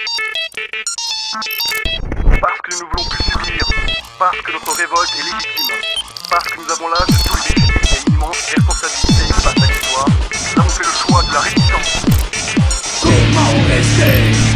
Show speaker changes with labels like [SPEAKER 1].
[SPEAKER 1] Parce que nous ne voulons plus subir, parce que notre révolte est légitime, parce que nous avons l'âge de tous les défis et une immense responsabilité face à l'histoire, nous avons fait le choix de la résistance.
[SPEAKER 2] Comment rester